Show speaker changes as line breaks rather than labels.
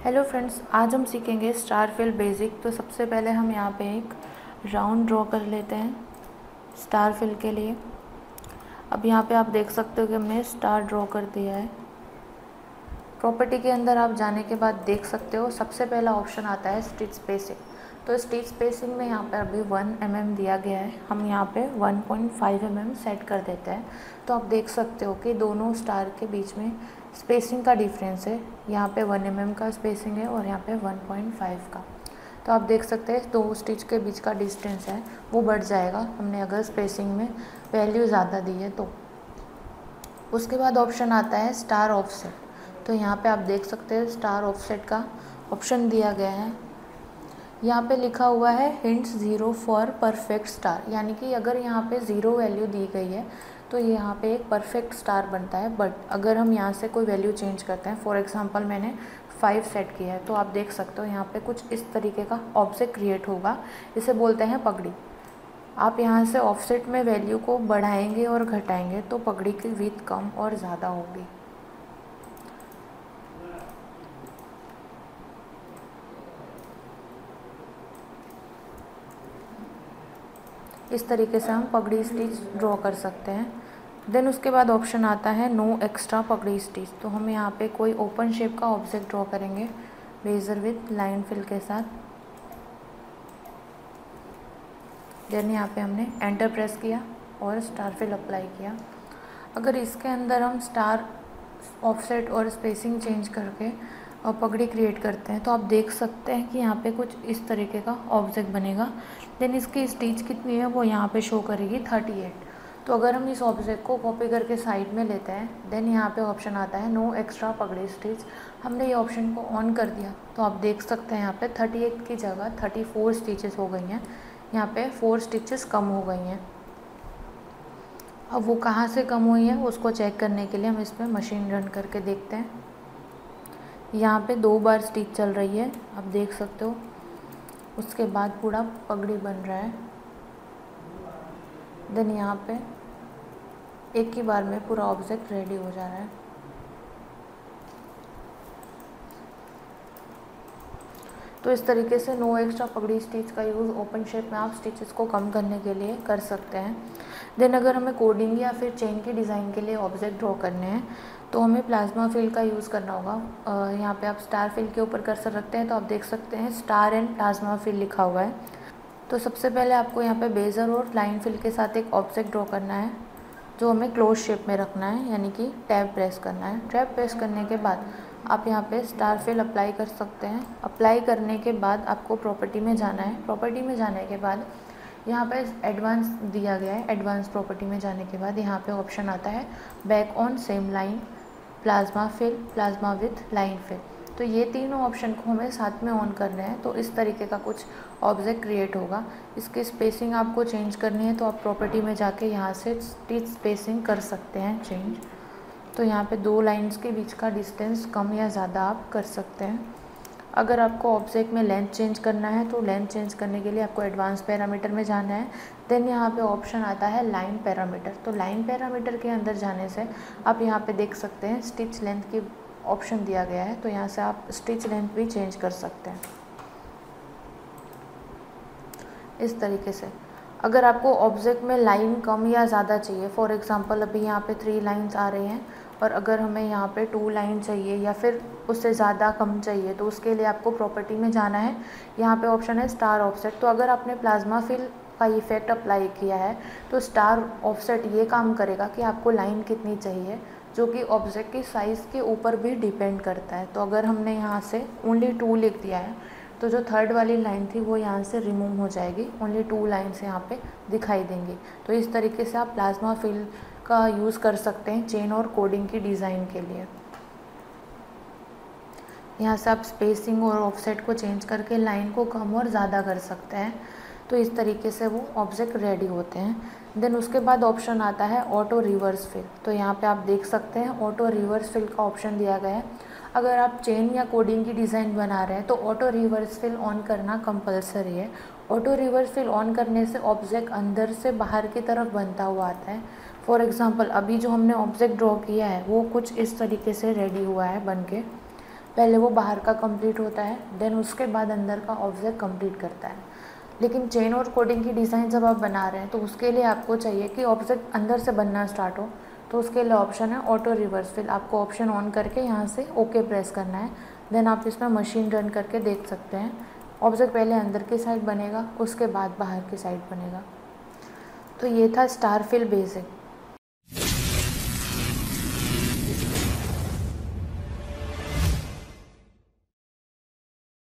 Hello friends, आज हम सीखेंगे स्टार फिल बेसिक। तो सबसे पहले हम यहाँ पे एक राउंड ड्रॉ कर लेते हैं स्टार फिल के लिए। अब यहाँ पे आप देख सकते हो कि हमने स्टार ड्रॉ कर दिया है। प्रॉपर्टी के अंदर आप जाने के बाद देख सकते हो सबसे पहला ऑप्शन आता है स्टिच स्पेसिंग। तो स्टिच स्पेसिंग में यहाँ पे अभी 1 mm दिया गया है, हम यहाँ पे 1.5 mm सेट कर देते हैं। तो आप देख सकते हो कि दोनों स्टार के बीच में स्पेसिंग का डिफरेंस है। यहाँ पे 1 mm का स्पेसिंग है और यहाँ पे 1.5 का। तो आप देख सकते हैं दो स्टिच के बीच का डिस्टेंस है वो बढ़ जाएगा, हमने अगर स्पेसिंग में वैल्यू ज़्यादा दी है तो। उसके बाद ऑप्शन आता है स्टार ऑफसेट। तो यहाँ पे आप देख सकते हैं स्टार ऑफसेट का ऑप्शन दिया गया है। यहाँ पे लिखा हुआ है हिंट्स 0 फॉर परफेक्ट स्टार, यानी कि अगर यहाँ पे 0 वैल्यू दी गई है तो यहाँ पे एक परफेक्ट स्टार बनता है। बट अगर हम यहाँ से कोई वैल्यू चेंज करते हैं, फॉर एग्जांपल मैंने 5 सेट किया है, तो आप देख सकते हो यहाँ पे कुछ इस तरीके का ऑब्जेक्ट क्रिएट होगा। इसे बोलते हैं पगड़ी। आप यहाँ से ऑफसेट में वैल्यू को बढ़ाएंगे और घटाएंगे तो पगड़ी की विड्थ कम और ज़्यादा होगी। इस तरीके से हम पगड़ी स्टिच ड्रॉ कर सकते हैं। देन उसके बाद ऑप्शन आता है नो एक्स्ट्रा पगड़ी स्टिच। तो हम यहाँ पे कोई ओपन शेप का ऑब्जेक्ट ड्रॉ करेंगे बेजर विथ लाइन फिल के साथ। देन यहाँ पे हमने एंटर प्रेस किया और स्टार फिल अप्लाई किया। अगर इसके अंदर हम स्टार ऑफसेट और स्पेसिंग चेंज करके और पगड़ी क्रिएट करते हैं तो आप देख सकते हैं कि यहाँ पे कुछ इस तरीके का ऑब्जेक्ट बनेगा। देन इसकी स्टिच कितनी है वो यहाँ पे शो करेगी 38। तो अगर हम इस ऑब्जेक्ट को कॉपी करके साइड में लेते हैं, देन यहाँ पे ऑप्शन आता है नो एक्स्ट्रा पगड़ी स्टिच। हमने ये ऑप्शन को ऑन कर दिया तो आप देख सकते हैं यहाँ पे 38 की जगह 34 स्टिचेस हो गई हैं। यहाँ पे 4 स्टिचेस कम हो गई हैं। अब वो कहाँ से कम हुई है उसको चेक करने के लिए हम इस पर मशीन रन करके देखते हैं। यहाँ पे 2 बार स्टिच चल रही है, आप देख सकते हो। उसके बाद पूरा पगड़ी बन रहा है। देन यहाँ पे एक ही बार में पूरा ऑब्जेक्ट रेडी हो जा रहा है। तो इस तरीके से नो एक्स्ट्रा पगड़ी स्टिच का यूज़ ओपन शेप में आप स्टिचेस को कम करने के लिए कर सकते हैं। देन अगर हमें कोडिंग या फिर चेन की डिज़ाइन के लिए ऑब्जेक्ट ड्रॉ करने हैं तो हमें प्लाज्मा फिल का यूज़ करना होगा। यहाँ पे आप स्टार फिल के ऊपर कर्सर रखते हैं तो आप देख सकते हैं स्टार एंड प्लाज्मा फिल लिखा हुआ है। तो सबसे पहले आपको यहाँ पे बेजर और लाइन फिल के साथ एक ऑब्जेक्ट ड्रॉ करना है जो हमें क्लोज शेप में रखना है, यानी कि टैब प्रेस करना है। टैब प्रेस करने के बाद आप यहाँ पे स्टार फिल अप्लाई कर सकते हैं। अप्लाई करने के बाद आपको प्रॉपर्टी में जाना है। प्रॉपर्टी में जाने के बाद यहाँ पे एडवांस दिया गया है। एडवांस प्रॉपर्टी में जाने के बाद यहाँ पे ऑप्शन आता है back on same line, plasma fill, plasma with line fill. तो ये तीनों ऑप्शन को हमें साथ में ऑन करना है। तो इस तरीके का कुछ ऑब्जेक्ट क्रिएट होगा। इसकी स्पेसिंग आपको चेंज करनी है तो आप प्रॉपर्टी में जाके यहाँ से स्टिच स्पेसिंग कर सकते हैं चेंज। तो यहाँ पे 2 लाइंस के बीच का डिस्टेंस कम या ज़्यादा आप कर सकते हैं। अगर आपको ऑब्जेक्ट में लेंथ चेंज करना है तो लेंथ चेंज करने के लिए आपको एडवांस पैरामीटर में जाना है। देन यहाँ पे ऑप्शन आता है लाइन पैरामीटर। तो लाइन पैरामीटर के अंदर जाने से आप यहाँ पे देख सकते हैं स्टिच लेंथ की ऑप्शन दिया गया है। तो यहाँ से आप स्टिच लेंथ भी चेंज कर सकते हैं इस तरीके से। अगर आपको ऑब्जेक्ट में लाइन कम या ज़्यादा चाहिए, फॉर एग्जांपल अभी यहाँ पे 3 लाइंस आ रही हैं और अगर हमें यहाँ पे 2 लाइन चाहिए या फिर उससे ज़्यादा कम चाहिए तो उसके लिए आपको प्रॉपर्टी में जाना है। यहाँ पे ऑप्शन है स्टार ऑफसेट। तो अगर आपने प्लाज्मा फिल का इफेक्ट अप्लाई किया है तो स्टार ऑफसेट ये काम करेगा कि आपको लाइन कितनी चाहिए, जो कि ऑब्जेक्ट की साइज़ के ऊपर भी डिपेंड करता है। तो अगर हमने यहाँ से ओनली 2 लिख दिया है तो जो थर्ड वाली लाइन थी वो यहाँ से रिमूव हो जाएगी, ओनली 2 लाइन्स यहाँ पे दिखाई देंगी। तो इस तरीके से आप प्लाज्मा फिल का यूज़ कर सकते हैं चेन और कोडिंग की डिज़ाइन के लिए। यहाँ से आप स्पेसिंग और ऑफसेट को चेंज करके लाइन को कम और ज़्यादा कर सकते हैं। तो इस तरीके से वो ऑब्जेक्ट रेडी होते हैं। देन उसके बाद ऑप्शन आता है ऑटो रिवर्स फिल। तो यहाँ पे आप देख सकते हैं ऑटो रिवर्स फिल का ऑप्शन दिया गया है। अगर आप चेन या कोडिंग की डिज़ाइन बना रहे हैं तो ऑटो रिवर्स फिल ऑन करना कंपलसरी है। ऑटो रिवर्स फिल ऑन करने से ऑब्जेक्ट अंदर से बाहर की तरफ बनता हुआ आता है। फॉर एग्जांपल अभी जो हमने ऑब्जेक्ट ड्रॉ किया है वो कुछ इस तरीके से रेडी हुआ है बन के। पहले वो बाहर का कंप्लीट होता है, देन उसके बाद अंदर का ऑब्जेक्ट कंप्लीट करता है। लेकिन चेन और कोडिंग की डिज़ाइन जब आप बना रहे हैं तो उसके लिए आपको चाहिए कि ऑब्जेक्ट अंदर से बनना स्टार्ट हो, तो उसके लिए ऑप्शन है ऑटो रिवर्स फिल। आपको ऑप्शन ऑन करके यहाँ से ओके प्रेस करना है, देन आप इसमें मशीन रन करके देख सकते हैं। ऑब्जेक्ट पहले अंदर की साइड बनेगा, उसके बाद बाहर की साइड बनेगा। तो ये था स्टार फिल बेसिक।